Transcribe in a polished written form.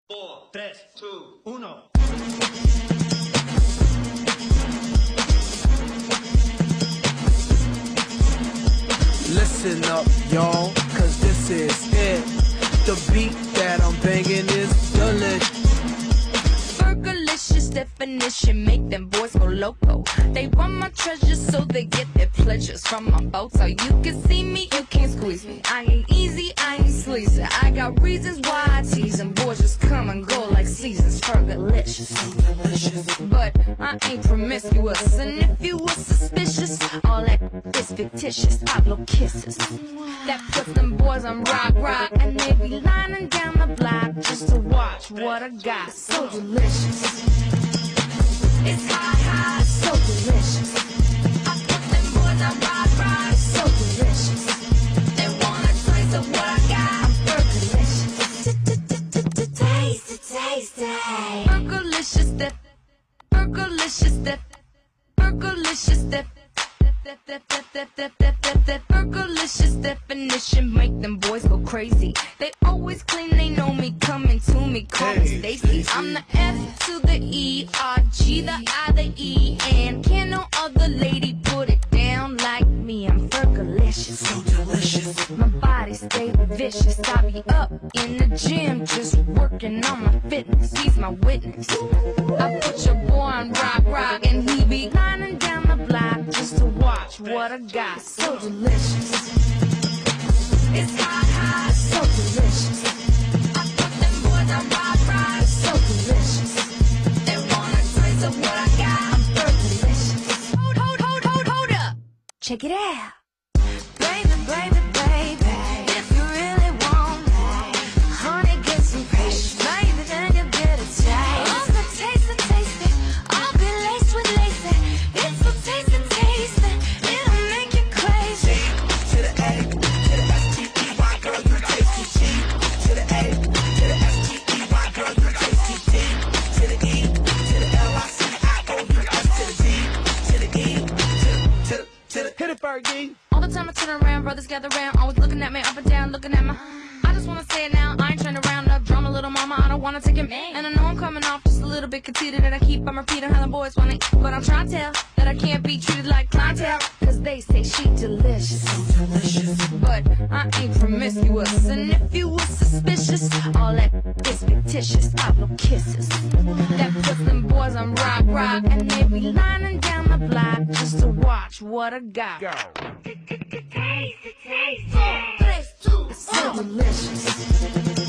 4, 3, 2, 1. Listen up, y'all, cause this is it. The beat that I'm banging is delicious. Fergalicious definition, make them boys go loco. They want my treasures so they get their pleasures from my photo. You can see me, you can't squeeze me. I ain't easy, I ain't sleazy. I got reasons why I tease them. Boys just come and go like seasons. Fergalicious, but I ain't promiscuous. And if you were suspicious, all that is fictitious. I blow kisses that puts them boys on rock, and they be lining down the block just to watch what I got. So delicious, it's hot, so delicious. I put them boys on rock, so delicious. They want a taste of what I got. I'm Fergalicious, taste. Fergalicious, that, Fergalicious, that, Fergalicious, that. Fergalicious definition make them boys go crazy. They always claim they know me, coming to me, call me Stacy. I'm the F to the E, R, G, the I, the E, and can no other lady put it down like me. I'm Fergalicious, so delicious. My body stay vicious. I be up in the gym just working on my fitness. He's my witness. I put your boy on rock, and he be lining down the block just to watch what I got. So delicious, it's hot, so delicious. I put them boys on rock, so delicious. They want a taste of what I got. I'm Fergalicious. Hold up, check it out, baby. If you really want me, honey, get some patience, baby, then you get a taste. Oh, so taste it. I'll be laced with lace. It's so tasty. It'll make you crazy. To the A, to the S-T-E-Y, girl, you taste me. G, to the A, to the S-T-E-Y, girl, you taste me. D, to the E, to the L-I-C-I-O-U-S, to the D, to the E, to the hit it, Fergie. All the time I turn around, brothers gather round, always looking at me up and down, looking at my. I just wanna say it now, I ain't trying to round up drama, little mama, I don't wanna take it. And I know I'm coming off just a little bit conceited, and I keep on repeating how the boys want it. But I'm trying to tell that I can't be treated like clientele, cause they say she delicious, so delicious. But I ain't promiscuous, and if you were suspicious, all that is fictitious. I blow kisses that puts them boys on rock, and they be lining down the block just to watch what I got. Go. Taste. So delicious.